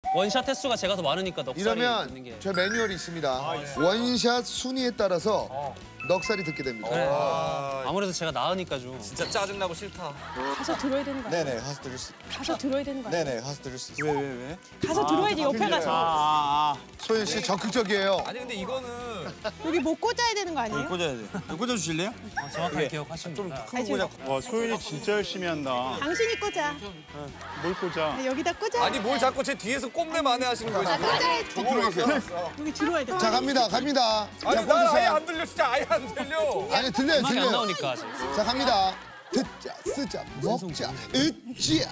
원샷 횟수가 제가 더 많으니까 넉살이 듣는 이러면 게. 저 매뉴얼이 있습니다. 원샷 순위에 따라서 넉살이 듣게 됩니다. 그래. 아무래도 제가 나으니까 좀. 진짜 짜증나고 싫다. 가서 들어야 되는 거 아니야? 네네, 가서 들을 수 있어요. 가서 들어야 되는 거 아니야? 네네, 가서 들을 수 있어요. 왜? 가서 들어야지 옆에 가서. 소연 씨 적극적이에요. 아니 근데 이거는 여기 못 꽂아야 되는 거 아니에요? 꽂아야 돼. 꽂아주실래요? 정확하게 기억하십니다. 와, 소윤이 진짜 열심히 한다. 당신이 꽂아. 뭘 꽂아? 여기다 꽂아. 아니 뭘 자꾸 제 뒤에서 꼼내 만회 하시는 거예요? 꽂아야지. 들어가세요. 여기 들어야 돼. 자, 갑니다. 아니 자, 나 아예 꽂으세요. 안 들려 진짜 아예 안 들려. 아니, 들려요, 음악이 안 들려요. 나오니까 아직. 자, 갑니다. 듣자, 쓰자, 먹자, 으쌰.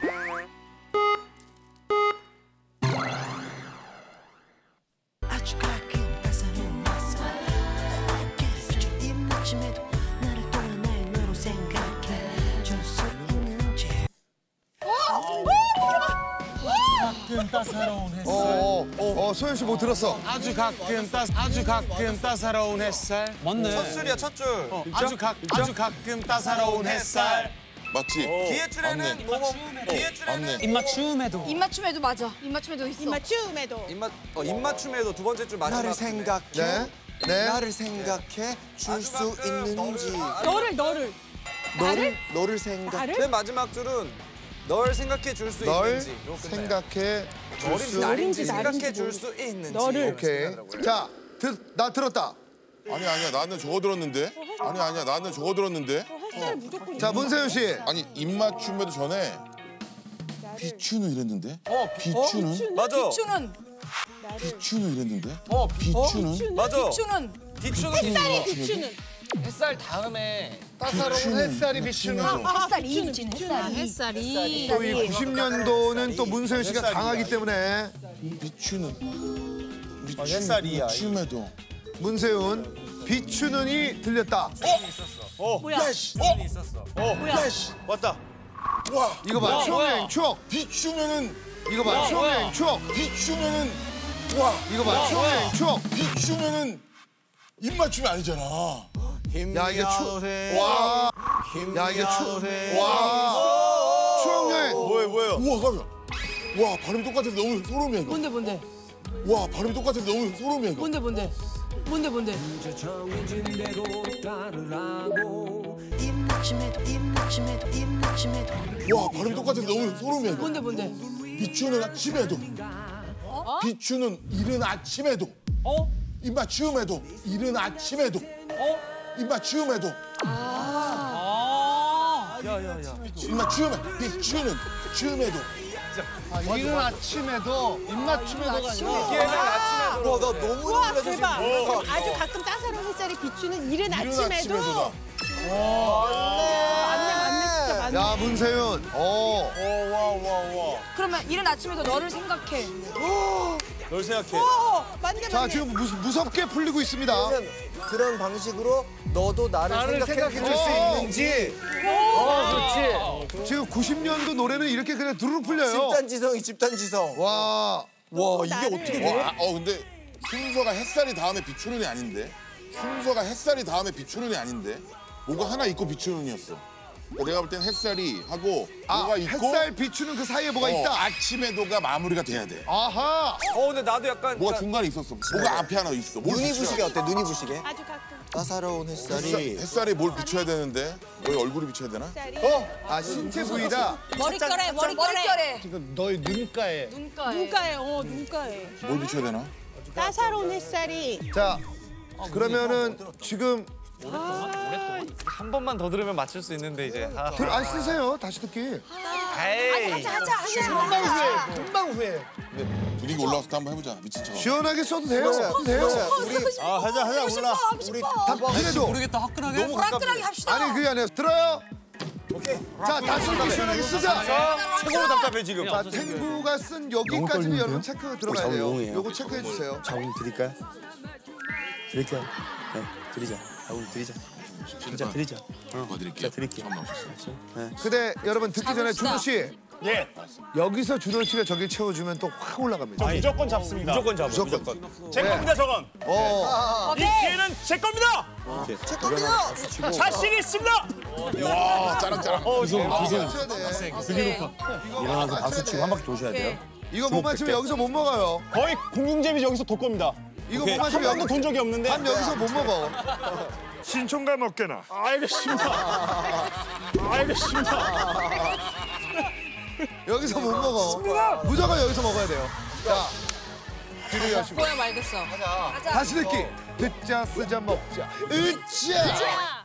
아주 가끔 따사로운 햇살 깨우쳐 입맞춤에도 나를 또한 나의 너로 생각해 줄 수 있는지 가끔 따사로운 햇살. 소연 씨 뭐 들었어? 아주 가끔 따사로운 햇살. 맞네. 첫 줄이야 첫 줄. 아주 가끔 따사로운 햇살. 맞지? 뒤에 줄에는 뭐뭐 뒤에 줄에는 입맞춤에도. 입맞춤에도 맞아. 입맞춤에도 있어. 입맞춤에도. 입맞춤에도 두 번째 줄 마지막. 나를 생각해. 네. 네. 나를 생각해 줄 수 있는지. 너를 생각. 나를? 맨 마지막 줄은 널 생각해 줄 수 널 있는지. 요 끝나요. 생각해 줄 너인지 수. 나인지 나인지 생각해 줄 수 있는지. 너를. 오케이. 자, 나 들었다. 아니야, 나는 저거 들었는데. 아니야, 나는 저거 들었는데. 햇살 무조건. 자, 문세윤 씨. 아니 입맞춤에도 전에 비추는 이랬는데. 비추는? 맞아. 비추는 비추는 이랬는데. 비추는? 맞아. 비추는 햇살이 비추는. 햇살 다음에 따사로운 햇살이 비추는. 햇살이 비치는 햇살이. 또 이 90년도는 또 문세윤 씨가 강하기 때문에 비추는. 햇살이야. 비춤에도. 문세윤 비추는이 들렸다. 뭐야? 뭐야? 왔다. 와, 이거 봐. 추억여행 추억. 비추면은 이거 봐. 추억여행 추억. 비추면은 와, 이거 봐. 추억여행 추억. 비추면은 입맞춤이 아니잖아. 야, 이게 와. 야, 이게 와. 추억여행. 뭐예요? 우와, 깜짝이야. 와, 발음이 똑같아서 너무 소름이야 이거. 뭔데? 와, 발음이 똑같아서 너무 소름이야 이거. 뭔데? 입맞춤에도 와, 발음이 똑같아서 너무 소름이야 이거. 뭔데? 비추는 아침에도. 비추는 이른 아침에도. 입맞춤에도 이른 아침에도. 입맞춤에도. 입맞춤에 비추는 춤에도. 이른 아침에도 입맞춤에도가 아니라. 얘는 아침에 와, 나 너무 와, 놀라서 대박. 지금. 아주 가끔 따사로운 햇살이 비추는 이른 아침에도. 아침에도다. 맞네, 진짜 맞네. 야, 문세윤. 와. 그러면 이른 아침에도 너를 생각해. 널 생각해. 맞네. 자, 지금 무섭게 풀리고 있습니다. 그런 방식으로 너도 나를 생각해 줄 수 있는지. 지금 90년도 노래는 이렇게 그냥 두루루 풀려요. 집단지성. 와. 와, 이게 어떻게 돼? 근데 순서가 햇살이 다음에 비추는이 아닌데. 순서가 햇살이 다음에 비추는이 아닌데. 뭐가 하나 있고 비추는이었어. 내가 볼 땐 햇살이 하고 뭐가 있고 햇살 비추는 그 사이에 뭐가 있다. 아침에도가 마무리가 돼야 돼. 아하. 근데 나도 약간 뭐가 중간에 있었어. 뭐가 앞에 하나 있어. 뭘 눈이 비춰야 부시게 어때? 눈이 부시게? 아주 가끔. 따사로운 햇살이. 햇살에 뭘 비춰야 되는데? 너희 얼굴이 비춰야 되나? 아, 신체 부위다. 머릿결에. 너의 눈가에. 눈가에, 눈가에. 뭘 비춰야 되나? 따사로운 햇살이. 자, 그러면은 지금 한 번만 더 들으면 맞출 수 있는데 이제. 안 쓰세요. 다시 듣기. 에이. 금방 후회. 분위기 올라와서 또 한번 해보자. 미친 척. 시원하게 써도 돼요. 돼요. 우리 하자 몰라. 우리 그래도 모르겠다, 화끈하게. 너무 가깝게 합시다. 아니 그게 아니라 들어요. 오케이. 자, 다시 한번 시원하게 쓰자. 최고로 답답해 지금. 자, 탱구가 쓴 여기까지는 여러분 체크 들어가야 돼요. 요거 체크해 주세요. 자궁 드릴까요? 드릴게요. 네, 드리자. 자궁 드리자. 진짜 드리자. 드릴게요. 드릴게요. 근데 여러분 듣기 전에 준호 씨. 예. 여기서 준호 씨가 저길 채워주면 또 확 올라갑니다. 무조건 잡습니다. 무조건 잡아. 무조건. 제 겁니다, 저건. 이 기회는 제 겁니다. 제 겁니다. 자신 있습니다. 와, 짜랑짜랑. 쳐야 돼. 일어나서 박수 치고 한 바퀴 도셔야 돼요. 이거 못 맞추면 여기서 못 먹어요. 거의 공중제비 여기서 독겁니다. 이거 오케이. 못 맞추면 한 번도 본 적이 없는데. 밥 여기서 못 먹어. 신촌가 먹게나. 알겠습니다. 알겠습니다. 여기서 못 먹어. 무조건 여기서 먹어야 돼요. 자, 뒤로 하시고. 뭐야 말겠어. 다시 듣기. 듣자, 쓰자, 먹자. 으쌰!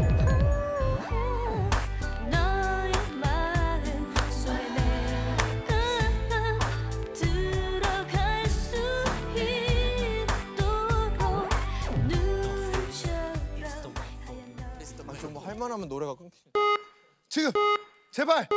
너의 말은 쇠뇌가 들어갈 수 있도록 눈처럼 좀 할 만하면 노래가 끊기. 지금 제발.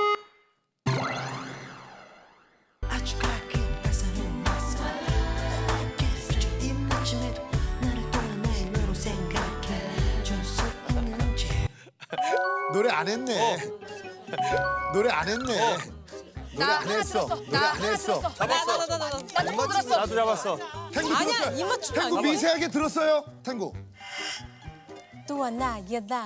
아주 가끔 따사로운 햇살 비춰 있는 아침에도 나를 또 하나의 너로 생각해 줄 수 있는지 노래 안 했네. 노래 안 했네. 노래 안 했어. 노래 안 했어. 나도 들었어. 나도 잡았어. 탱구 아니야, 들었어요? 입 맞춤 탱구 아니야. 미세하게 들었어요? 탱구. 또 하나의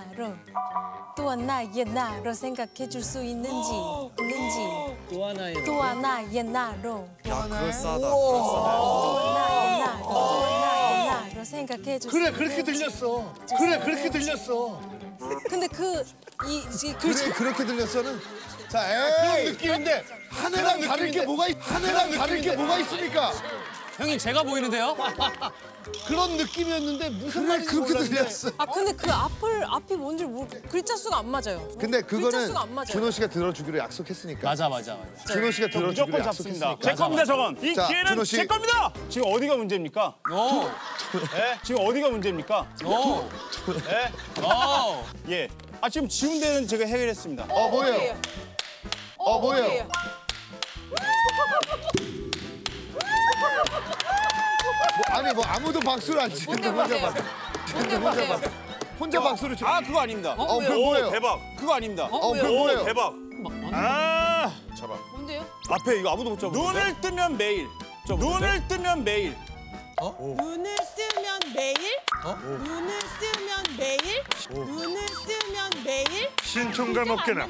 나로 생각해 줄 수 있는지 또 하나의 또 하나의 나로 야, 그럴싸하다. 또 하나의 나로 생각해 줄 수 있는지 그렇게 들렸어. 그래, 그렇게 들렸어. 근데 그래, 그렇게 들렸어는. 자, 에이. 느낌인데 하늘랑 다를 게 뭐가 있습니까? 형님 제가 보이는데요? 그런 느낌이었는데 무슨 말인지 그렇게 들렸어. 아 근데 그 앞이 뭔지 글자 수가 안 맞아요. 근데 글자 그거는 수가 안 맞아요. 준호 씨가 들어주기로 약속했으니까. 맞아. 준호 씨가 들어주기로 무조건 잡습니다. 약속했으니까. 제 겁니다, 저건. 이 자, 기회는 준호 씨. 제 겁니다. 지금 어디가 문제입니까? 예? 지금 어디가 문제입니까? 예. 아, 지금 지운 데는 제가 해결했습니다. 뭐예요? 뭐예요? 뭐 아무도 박수를 안 치는데 혼자 박수를 쳐. 아, 그거 아닙니다. 그거 뭐예요? 대박. 그거 아닙니다. 그거 뭐예요? 대박. 아, 잡아. 뭔데요? 앞에 이거 아무도 못 잡아. 눈을 뜨면 매일. 눈을 뜨면 매일. 눈을 뜨면 매일? 눈을 뜨면 매일? 눈을 뜨면 매일? 신촌가 먹게나.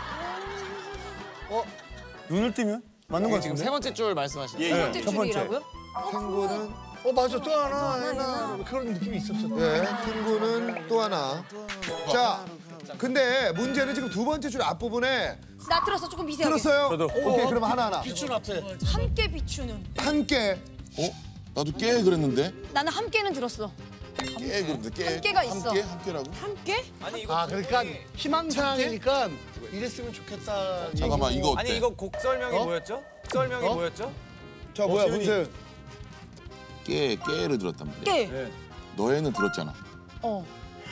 눈을 뜨면? 맞는 거 지금 같은데? 세 번째 줄 말씀하시는 예, 거예요? 예. 첫 번째라고요? 탱구는 맞아. 또 하나. 그런 느낌이 있었어. 탱구는 또 하나. 자, 근데 문제는 지금 두 번째 줄 앞부분에 나 들었어 조금 미세하게. 들었어요? 오케이, 그럼 하나. 비춘 앞에. 함께 비추는. 함께. 나도 깨 그랬는데. 나는 함께는 들었어. 깨 그랬는데 깨. 함께가 있어. 함께라고? 함께? 그러니까 희망사항이니까 이랬으면 좋겠다. 잠깐만 이거 어때? 아니 이거 곡 설명이 뭐였죠? 설명이 뭐였죠? 자, 뭐야, 문제. 깨를 들었단 말이야. 깨. 너애는 들었잖아. 어.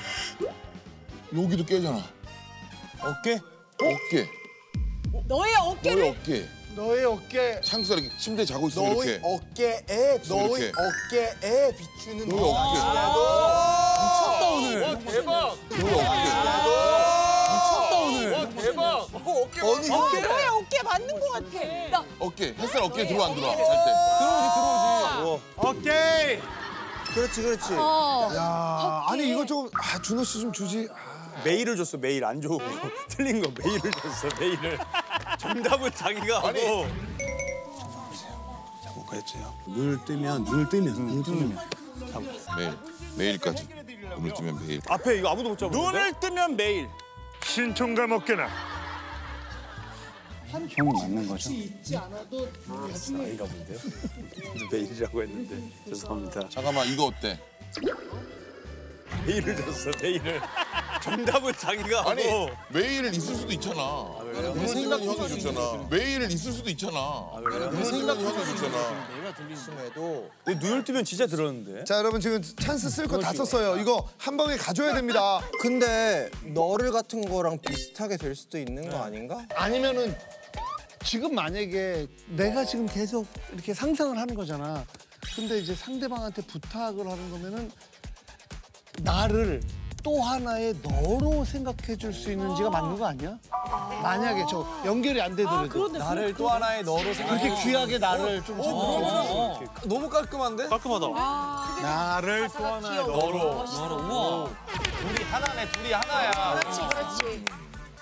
여기도 깨잖아. 어깨? 어깨. 너의 어깨를? 너의 어깨. 너의 어깨. 창수가 이렇게 침대에 자고 있으면 너의 이렇게. 어깨에 너의 이렇게. 어깨에 비추는 너의 어깨. 미쳤다 오늘. 대박. 너의 어깨. 미쳤다 오늘. 대박. 너의 어깨 맞는 것 같아. 어깨. 햇살 어깨에 들어와 안 들어와? 잘 때. 오케이. 그렇지. 야, 아니 이거 좀 준호 씨 좀 주지. 메일을 줬어. 메일 안 줘. 틀린 거 메일을 줬어. 메일을. 정답은 자기가 하고. 자고 했어요. 눈을 뜨면. 매일까지. 눈을 뜨면 매일. 앞에 이거 아무도 못 잡아. 눈을 뜨면 매일. 신촌가 먹게나. 형이 맞는 거죠? 아이가 뭔데요? 메일이라고 했는데 죄송합니다. 잠깐만 이거 어때? 메일을 줬어. 메일을. 정답은 자기가 하고. 아니 매일 있을 수도 있잖아. 눈을 뜨면 형이 줬잖아. 매일 있을 수도 있잖아. 눈을 뜨면 형이 줬잖아. 근데 눈을 뜨면 진짜 들었는데. 자, 여러분 지금 찬스 쓸 거 다 썼어요. 이거 한 방에 가져야 됩니다. 근데 너를 같은 거랑 비슷하게 될 수도 있는 거 아닌가? 아니면은 지금 만약에 내가 지금 계속 이렇게 상상을 하는 거잖아. 근데 이제 상대방한테 부탁을 하는 거면은 나를 또 하나의 너로 생각해 줄 수 있는지가 맞는 거 아니야? 만약에 저 연결이 안 되더라도 나를 또 하나의 너로 생각해. 그렇게 귀하게 나를 좀 너무 깔끔한데? 깔끔하다. 나를 또 하나의 너로. 우와. 둘이 하나네. 둘이 하나야. 그렇지.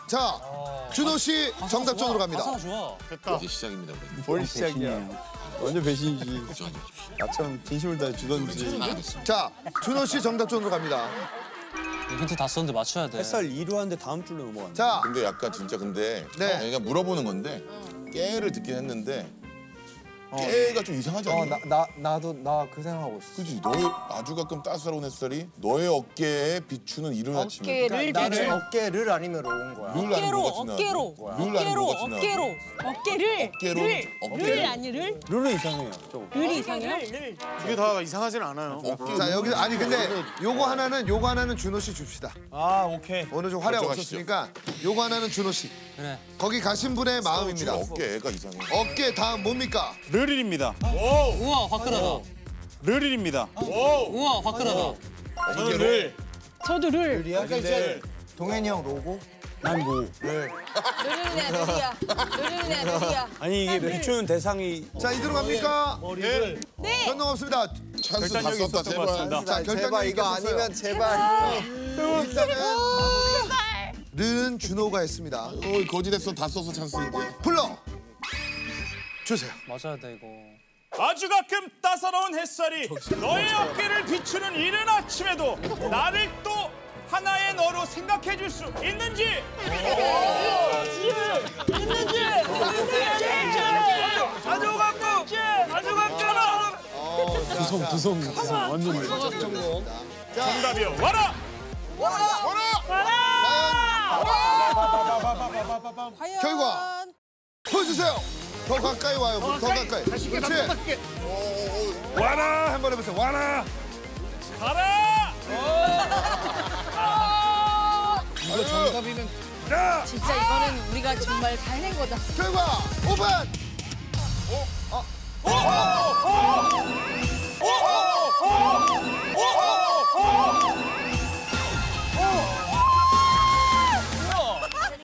자, 준호 씨 정답 쪽으로 갑니다. 가사 좋아. 이제 시작입니다. 우리. 뭘 시작이야. 완전 배신이지. 나처럼 진심을 다해 주던지. 자, 준호 씨 정답 쪽으로 갑니다. 힌트 다 썼는데 맞춰야 돼. 햇살 2로 하는데 다음 줄로 넘어갔네. 자, 근데 약간 진짜 근데 네. 그냥 물어보는 건데 깨를 듣긴 했는데 깨가 좀 이상하지 않냐? 나도 그 생각하고 있어. 그지? 너의 아주 가끔 따사로운 햇살이 너의 어깨에 비추는 이른 아침에. 어깨를 나는 비추. 어깨를 아니면 온 거야. 를 아니면 뭐가 지나가고. 를 아니면 뭐가 지나가고. 어깨를 를 아니 를 룰은 이상해요. 좀. 룰이 이상해요. 이게 다 이상하진 않아요. 자 여기 아니 근데 요거 하나는 준호 씨 줍시다. 아 오케이. 오늘 좀 활약 걱정하시죠. 없었으니까 요거 하나는 준호 씨. 그래. 거기 가신 분의 마음입니다. 어깨가 이상해. 어깨 다음 뭡니까? 르릴입니다. 우와 화끈하다. 르릴입니다. 우와 화끈하다. 저는 를. 저도 를. 근데 동현이 형 로고? 난 뭐. 르르네 르리야. 아니 이게 비추는 대상이 자 이대로 갑니까? 머리를. 네. 변동 없습니다. 찬스 다 결단력이 썼다 있었던 것 제발. 같습니다. 자 제발 결단력 이거 있게 썼어요. 아니면 제발. 일단은 르는 준호가 했습니다. 거짓했어 다 써서 찬스 이제. 불러 주세요. 맞아야 돼 이거. 아주 가끔 따사로운 햇살이 너의 어깨를 비추는 이른 아침에도 나를 또 하나의 너로 생각해 줄 수 있는지. 아주 가끔. 두성 완전. 정답이요. 와라. 과연 결과 보여주세요. 더 가까이 와요. 더 가까이. 그렇지. 와라 한번 해보세요. 와라. 가라. 이거 정답이면 진짜 이거는 우리가 정말 다 해낸 거다. 결과 오픈.